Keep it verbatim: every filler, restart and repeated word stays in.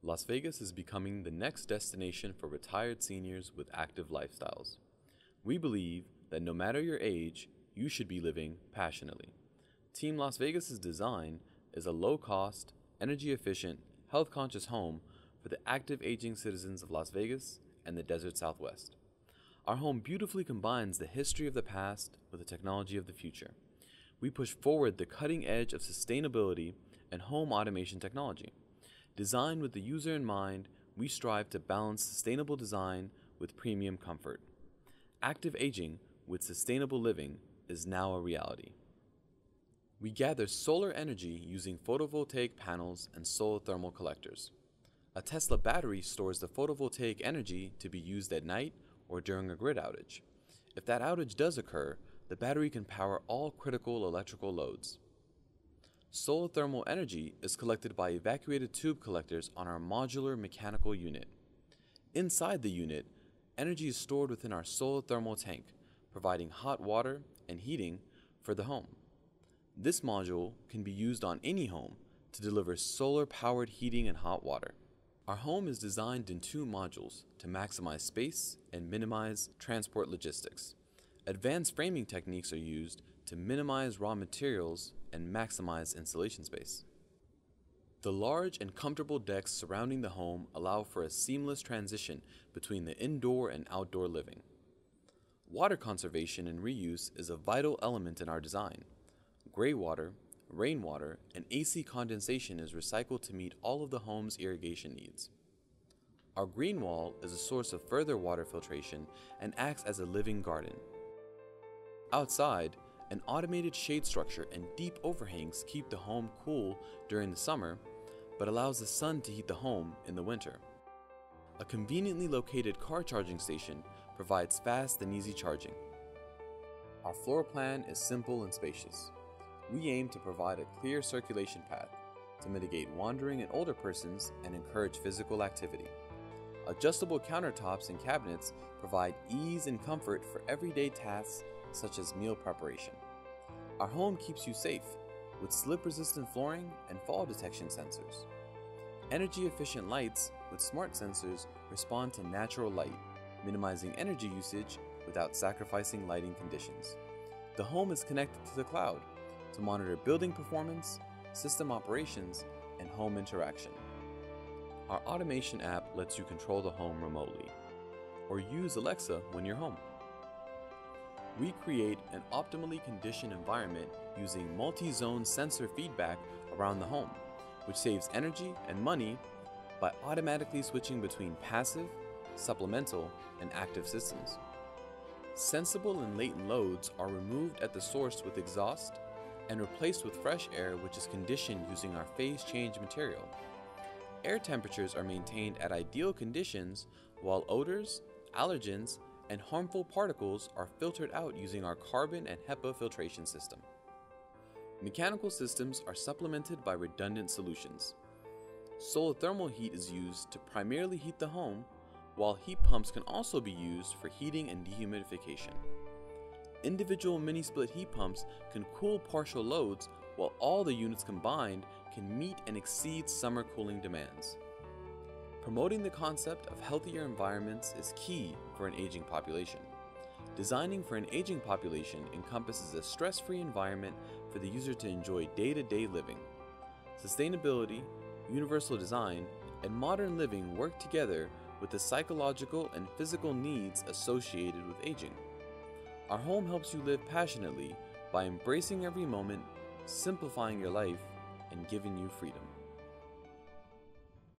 Las Vegas is becoming the next destination for retired seniors with active lifestyles. We believe that no matter your age, you should be living passionately. Team Las Vegas's design is a low-cost, energy-efficient, health-conscious home for the active aging citizens of Las Vegas and the desert Southwest. Our home beautifully combines the history of the past with the technology of the future. We push forward the cutting edge of sustainability and home automation technology. Designed with the user in mind, we strive to balance sustainable design with premium comfort. Active aging with sustainable living is now a reality. We gather solar energy using photovoltaic panels and solar thermal collectors. A Tesla battery stores the photovoltaic energy to be used at night or during a grid outage. If that outage does occur, the battery can power all critical electrical loads. Solar thermal energy is collected by evacuated tube collectors on our modular mechanical unit. Inside the unit, energy is stored within our solar thermal tank, providing hot water and heating for the home. This module can be used on any home to deliver solar-powered heating and hot water. Our home is designed in two modules to maximize space and minimize transport logistics. Advanced framing techniques are used to minimize raw materials and maximize installation space. The large and comfortable decks surrounding the home allow for a seamless transition between the indoor and outdoor living. Water conservation and reuse is a vital element in our design. Gray water, rainwater, and A C condensation is recycled to meet all of the home's irrigation needs. Our green wall is a source of further water filtration and acts as a living garden. Outside, an automated shade structure and deep overhangs keep the home cool during the summer, but allows the sun to heat the home in the winter. A conveniently located car charging station provides fast and easy charging. Our floor plan is simple and spacious. We aim to provide a clear circulation path to mitigate wandering in older persons and encourage physical activity. Adjustable countertops and cabinets provide ease and comfort for everyday tasks such as meal preparation. Our home keeps you safe with slip-resistant flooring and fall detection sensors. Energy-efficient lights with smart sensors respond to natural light, minimizing energy usage without sacrificing lighting conditions. The home is connected to the cloud to monitor building performance, system operations, and home interaction. Our automation app lets you control the home remotely, or use Alexa when you're home. We create an optimally conditioned environment using multi-zone sensor feedback around the home, which saves energy and money by automatically switching between passive, supplemental, and active systems. Sensible and latent loads are removed at the source with exhaust and replaced with fresh air, which is conditioned using our phase change material. Air temperatures are maintained at ideal conditions, while odors, allergens, and harmful particles are filtered out using our carbon and HEPA filtration system. Mechanical systems are supplemented by redundant solutions. Solar thermal heat is used to primarily heat the home, while heat pumps can also be used for heating and dehumidification. Individual mini-split heat pumps can cool partial loads, while all the units combined can meet and exceed summer cooling demands. Promoting the concept of healthier environments is key for an aging population. Designing for an aging population encompasses a stress-free environment for the user to enjoy day-to-day living. Sustainability, universal design, and modern living work together with the psychological and physical needs associated with aging. Our home helps you live passionately by embracing every moment, simplifying your life, and giving you freedom.